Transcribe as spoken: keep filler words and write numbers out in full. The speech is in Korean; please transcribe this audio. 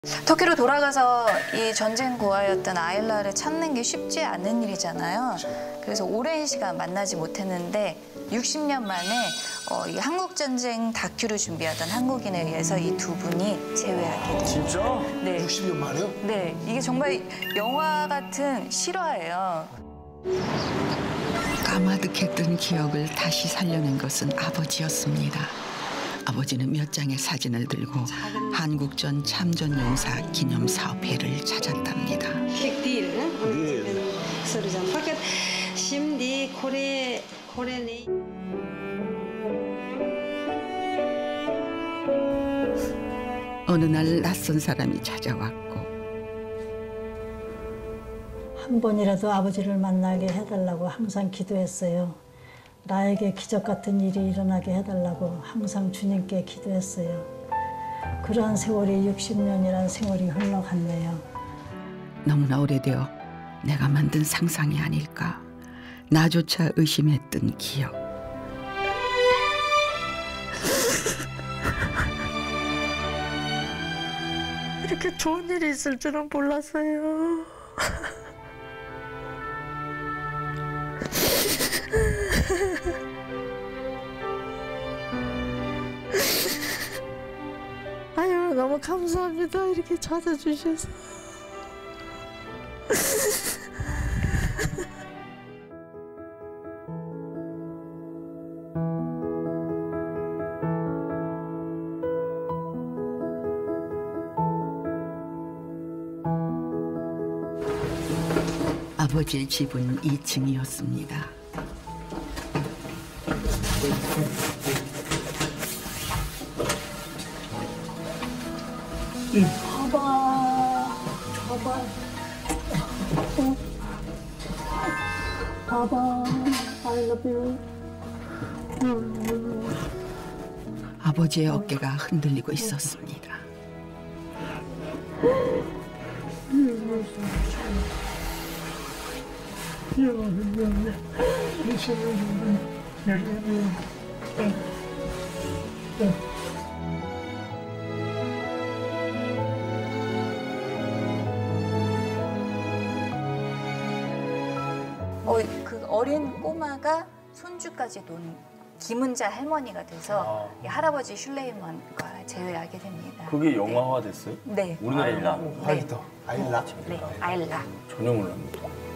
터키로 돌아가서 이 전쟁 고아였던 아일라를 찾는 게 쉽지 않은 일이잖아요. 그래서 오랜 시간 만나지 못했는데 육십 년 만에 어, 이 한국전쟁 다큐를 준비하던 한국인에 의해서 이 두 분이 재회하게 됩니다. 진짜? 네. 육십 년 만에요? 네, 이게 정말 영화 같은 실화예요. 까마득했던 기억을 다시 살려낸 것은 아버지였습니다. 아버지는 몇 장의 사진을 들고 한국전 참전용사 기념사업회를 찾았답니다. 어느 날 낯선 사람이 찾아왔고 한 번이라도 아버지를 만나게 해달라고 항상 기도했어요. 나에게 기적 같은 일이 일어나게 해달라고 항상 주님께 기도했어요. 그러한 세월이 육십 년이란 세월이 흘러갔네요. 너무나 오래되어 내가 만든 상상이 아닐까. 나조차 의심했던 기억. 이렇게 좋은 일이 있을 줄은 몰랐어요. 아유, 너무 감사합니다. 이렇게 찾아주셔서. 아버지의 집은 이 층이었습니다. 봐봐, 봐봐, 어. 봐봐, I love you. 아버지의 어깨가 흔들리고 있었습니다. 어, 그 어린 꼬마가 손주까지 논 김은자 할머니가 돼서 아. 이 할아버지 슐레이먼과 재회하게 됩니다. 그게 영화화 됐어요? 네. 우리나라 영화. 네. 아일라. 아일라. 네, 아일라. 전혀 몰랐네.